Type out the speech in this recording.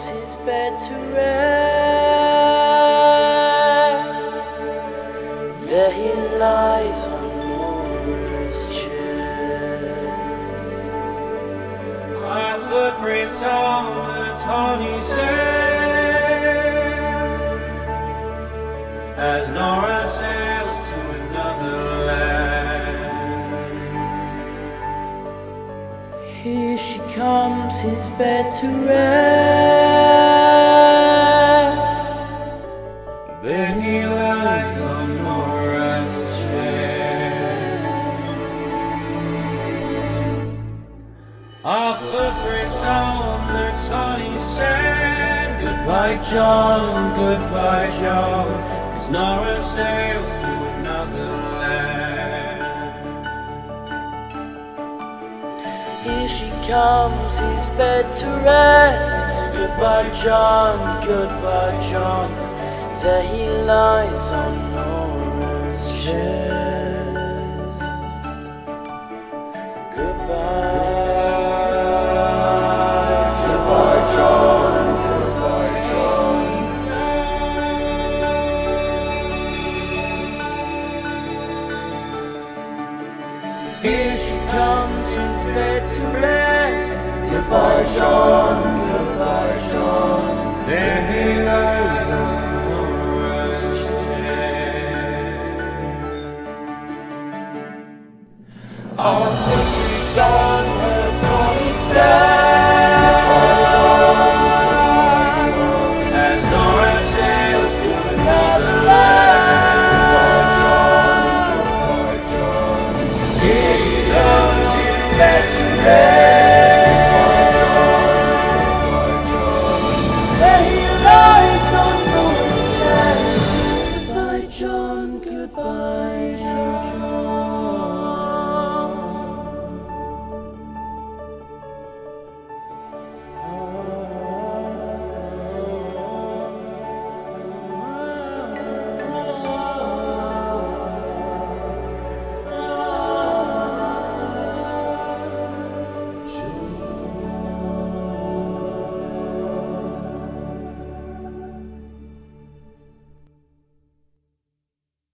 comes his bed to rest. There he lies on Nora's chest. Our footprints on the tawny sand, as Nora sails to another land. Here she comes, his bed to rest. There he lies on Nora's chest. Our footprints on the tawny sand. Goodbye, John, goodbye, John, as Nora sails to another land. Here she comes, his bed to rest. Goodbye, John, goodbye, John. There he lies on Nora's chest. Goodbye, goodbye, John, goodbye, John. Here she comes, his bed to rest. Goodbye, John, goodbye, John. There he lies on Nora's chest. Our footprints on the tawny sand.